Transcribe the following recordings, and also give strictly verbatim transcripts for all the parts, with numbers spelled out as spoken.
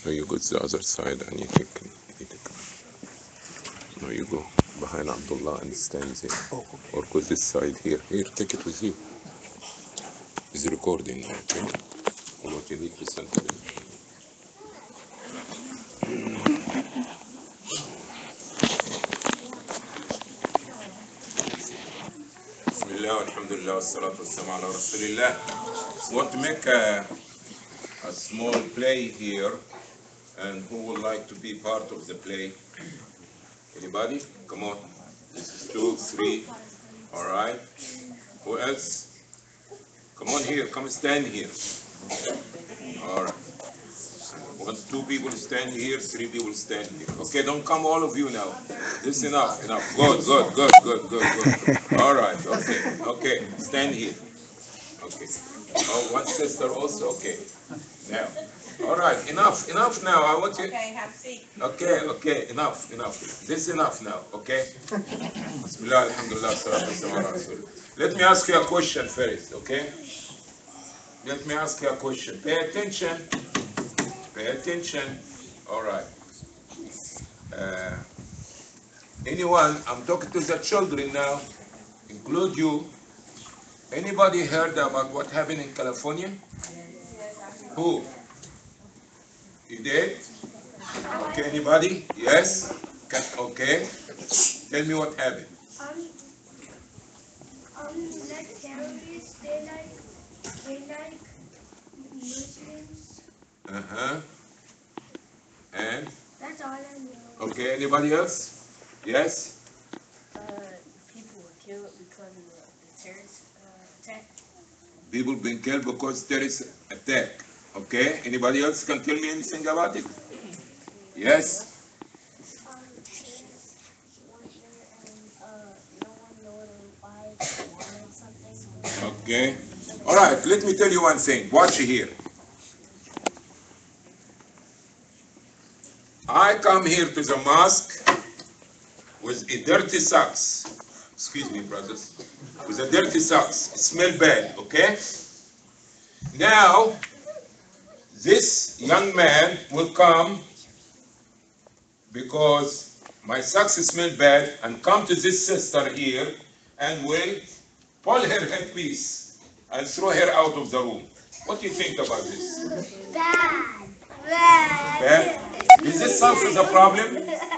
No, you go to the other side and you take, you take. No, you go behind Abdullah and stand there. Oh, okay. Or go this side here. Here, take it with you. It's recording now, okay? What you need to send to them. Bismillah, alhamdulillah, wassalatu wassalamu ala rasulillah. Want to make a, a small play here, and who would like to be part of the play? Anybody? Come on. This is two, three. All right. Who else? Come on here. Come stand here. All right. One, two people stand here. Three people stand here. Okay. Don't come all of you now. This is enough. Enough. Good. Good. Good. Good. Good. Good. All right. Okay. Okay. Stand here. Okay. Oh, one sister also. Okay. Now. All right, enough, enough now. I want you. Okay, have a seat. Okay, okay, enough, enough. This is enough now, okay? Bismillah, alhamdulillah, salatu wassalamu ala rasulillah. Let me ask you a question first, okay? Let me ask you a question. Pay attention. Pay attention. All right. Uh, anyone, I'm talking to the children now, include you. Anybody heard about what happened in California? Who? You did? Okay, anybody? Yes? Okay. Tell me what happened. Um, um, like terrorists, they like, they like Muslims. Uh-huh. And? That's all I know. Okay, anybody else? Yes? Uh, people were killed because of the, the terrorist uh, attack. People been killed because terrorist attack. Okay, anybody else can tell me anything about it? Yes? Um, terrorists went there and uh, no one knew why they wanted something. Okay. All right, let me tell you one thing. Watch here. I come here to the mosque with a dirty socks. Excuse me, brothers. With a dirty socks. It smell bad, okay? Now, this young man will come because my socks smell bad and come to this sister here and will pull her headpiece and throw her out of the room. What do you think about this? Bad. Bad. Bad? Is this solve the problem?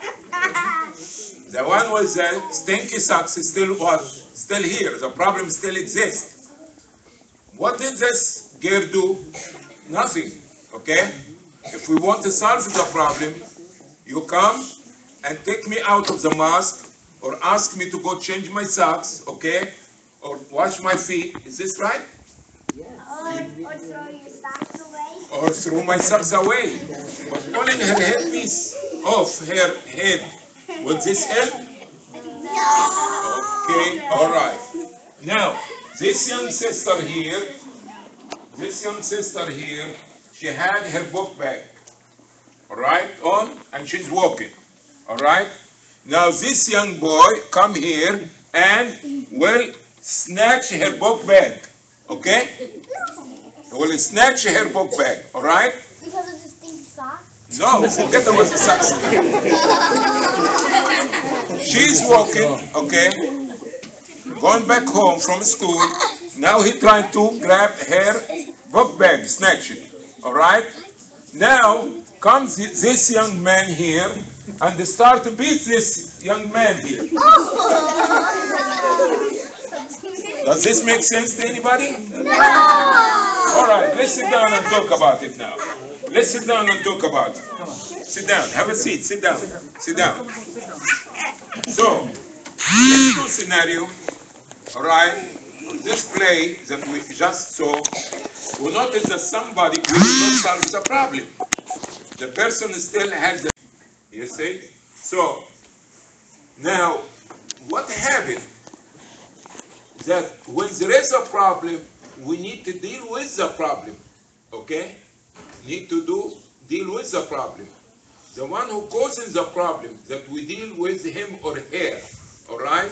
The one with the stinky socks is still what? Still here. The problem still exists. What did this girl do? Nothing. Okay? If we want to solve the problem, you come and take me out of the mosque or ask me to go change my socks, okay? Or wash my feet. Is this right? Or, or throw your socks away. Or throw my socks away. But pulling her headpiece off her head, would this help? Okay, all right. Now, this young sister here, this young sister here, she had her book bag, all right, on, and she's walking, all right? Now this young boy come here and will snatch her book bag, okay? He will snatch her book bag, all right? Because of the stinky socks? No, forget about the socks. She's walking, okay, going back home from school. Now he trying to grab her book bag, snatch it. All right. Now comes this young man here and they start to beat this young man here. Does this make sense to anybody? No. All right. Let's sit down and talk about it now. Let's sit down and talk about it. Sit down. Have a seat. Sit down. Sit down. So, this two scenario. All right. This play that we just saw. We notice that somebody will not solve the problem. The person still has the, you see? So, now, what happened? That when there is a problem, we need to deal with the problem, okay? Need to do, deal with the problem. The one who causes the problem, that we deal with him or her, all right?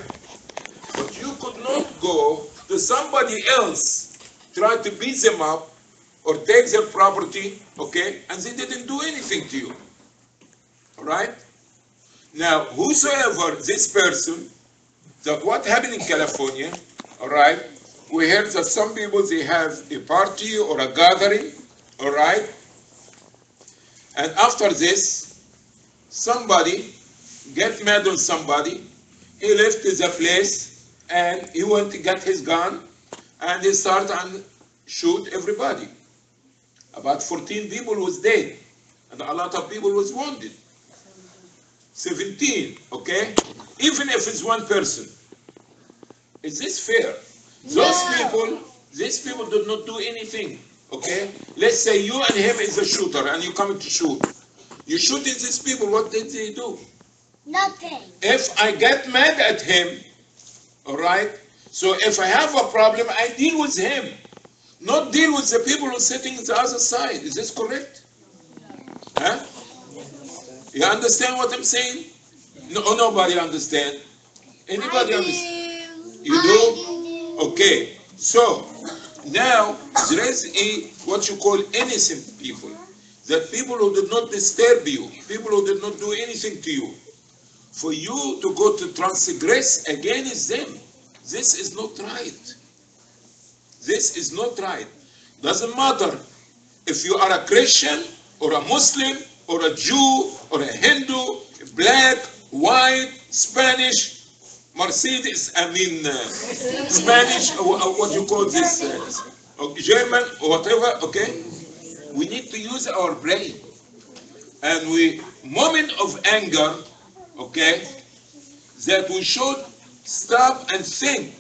But you could not go to somebody else, try to beat them up, or take their property, okay, and they didn't do anything to you. All right? Now, whosoever this person, that what happened in California, all right, we heard that some people, they have a party or a gathering, all right, and after this, somebody get mad on somebody, he left the place, and he went to get his gun, and he started and shoot everybody. About fourteen people was dead, and a lot of people was wounded. seventeen, okay? Even if it's one person. Is this fair? Those No. people, these people did not do anything, okay? Let's say you and him is a shooter, and you come to shoot. You shooting these people, what did they do? Nothing. If I get mad at him, all right, so if I have a problem, I deal with him, not deal with the people who are sitting on the other side. Is this correct? Huh? You understand what I'm saying? No, nobody understand. Anybody I understand? do. You I do? do. Okay, so now there is a what you call innocent people. That people who did not disturb you, people who did not do anything to you. For you to go to transgress against them, this is not right. This is not right. Doesn't matter if you are a Christian or a Muslim or a Jew or a Hindu, black, white, Spanish, Mercedes, I mean uh, Spanish, uh, what you call this, uh, German, or whatever, okay? We need to use our brain. And we, moment of anger, okay, that we should stop and think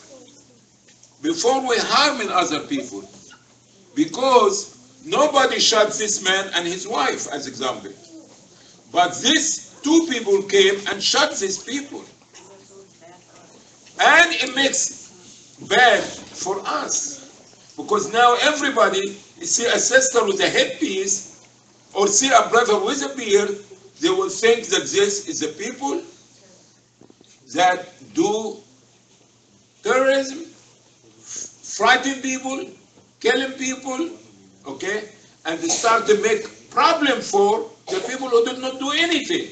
before we harming other people. Because nobody shot this man and his wife, as example. But these two people came and shot these people. And it makes bad for us. Because now everybody, you see a sister with a headpiece, or see a brother with a beard, they will think that this is the people that do terrorism, frightening people, killing people, okay? And they start to make problem for the people who did not do anything.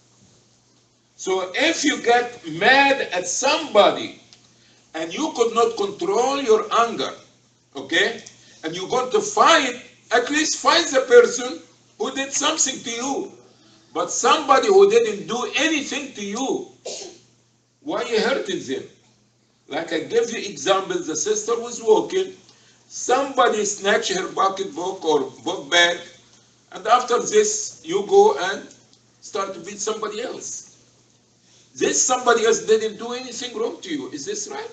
So if you get mad at somebody and you could not control your anger, okay, and you're going to fight, at least fight the person who did something to you. But somebody who didn't do anything to you, why are you hurting them? Like I gave you example, the sister was walking, somebody snatched her pocketbook or book bag, and after this, you go and start to beat somebody else. This somebody else didn't do anything wrong to you. Is this right?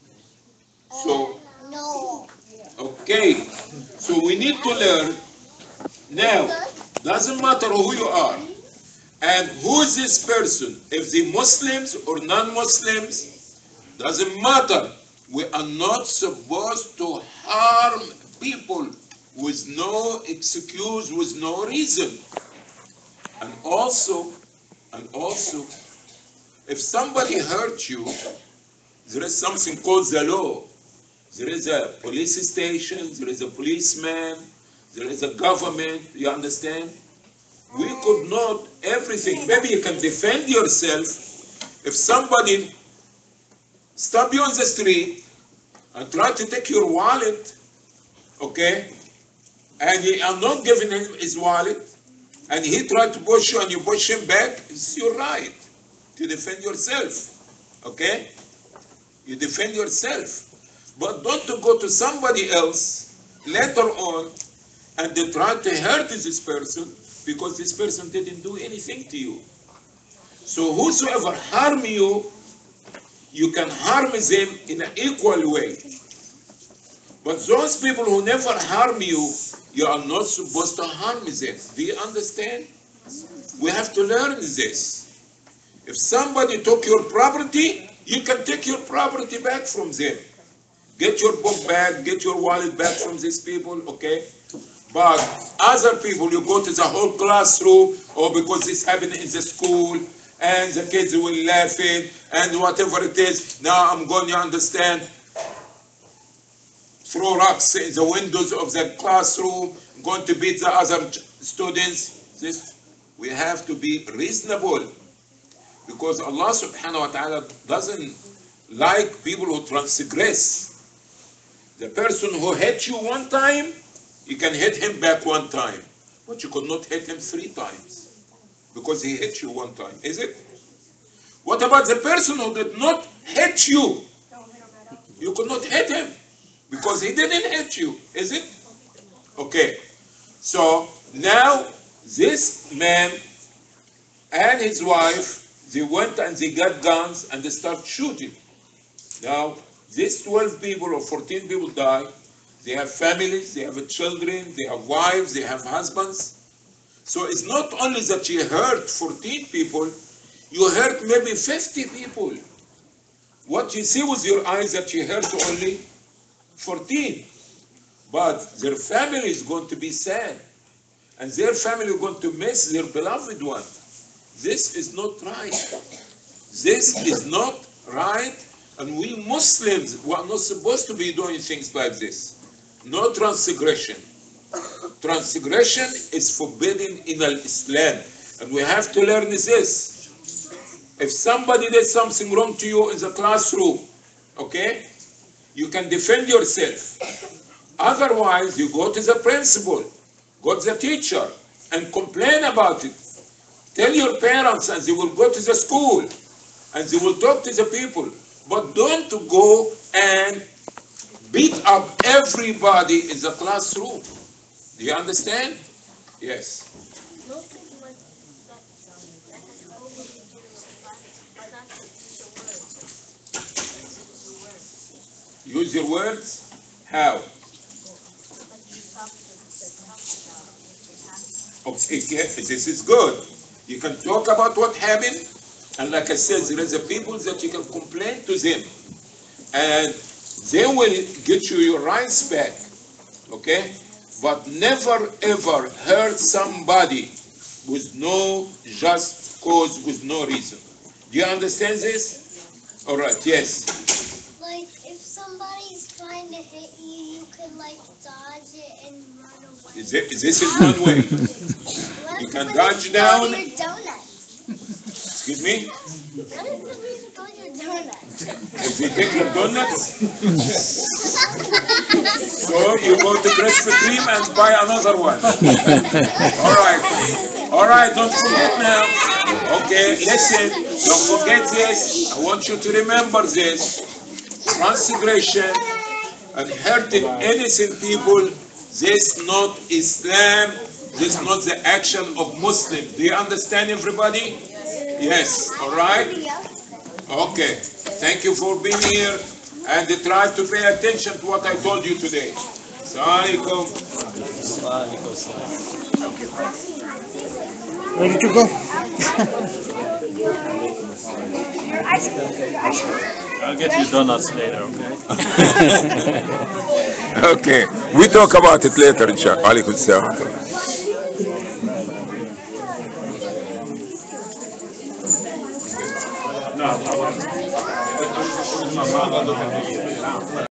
So, No. okay. So we need to learn now. Doesn't matter who you are and who is this person. If they Muslims or non-Muslims, doesn't matter. We are not supposed to harm people with no excuse, with no reason. And also, and also, if somebody hurt you, there is something called the law. There is a police station, there is a policeman, there is a government, you understand? We could not, everything, maybe you can defend yourself. If somebody stop you on the street and try to take your wallet, okay, and you are not giving him his wallet, and he tried to push you and you push him back, it's your right to defend yourself, okay? You defend yourself. But don't to go to somebody else later on and they try to hurt this person because this person didn't do anything to you. So whosoever harm you, you can harm them in an equal way. But those people who never harm you, you are not supposed to harm them. Do you understand? We have to learn this. If somebody took your property, you can take your property back from them. Get your book back, get your wallet back from these people, okay? But other people, you go to the whole classroom, or because this happened in the school, and the kids will laugh it, and whatever it is, now I'm going to understand. throw rocks in the windows of the classroom, going to beat the other students. This, we have to be reasonable, because Allah subhanahu wa ta'ala doesn't like people who transgress. The person who hit you one time, you can hit him back one time, but you could not hit him three times because he hit you one time, is it? What about the person who did not hit you? You could not hit him because he didn't hit you, is it? Okay, so now this man and his wife, they went and they got guns and they start shooting. Now, these twelve people or fourteen people die. They have families, they have children, they have wives, they have husbands. So it's not only that you hurt fourteen people, you hurt maybe fifty people. What you see with your eyes that you hurt only fourteen. But their family is going to be sad. And their family is going to miss their beloved one. This is not right. This is not right. And we Muslims, we are not supposed to be doing things like this. No transgression. Transgression is forbidden in Islam. And we have to learn this. If somebody did something wrong to you in the classroom, okay, you can defend yourself. Otherwise, you go to the principal, go to the teacher, and complain about it. Tell your parents, and they will go to the school, and they will talk to the people. But don't go and beat up everybody in the classroom. Do you understand? Yes. Most people like that, that has always been doing but not to use your words. Use your words? How? Like you talk to the talk about Okay, this is good. You can talk about what happened, and like I said, there is a people that you can complain to them, and they will get you your rights back, okay? But never ever hurt somebody with no just cause, with no reason. Do you understand this? All right, yes. Like, if somebody's trying to hit you, you can, like, dodge it and run away. Is it, this is one way. You can dodge down. Your donuts. Excuse me? What is the reason for your donuts? If you take your donuts, so you go to Krispy Kreme and buy another one. All right. All right, don't forget now. Okay, listen, don't forget this. I want you to remember this. Transgression and hurting innocent people, this is not Islam. This is not the action of Muslims. Do you understand, everybody? Yes, all right? Okay, thank you for being here, and try to pay attention to what I told you today. Assalamu Ready to go? I'll get you donuts later, okay? Okay, we talk about it later, inshallah. Alaikum salam. No,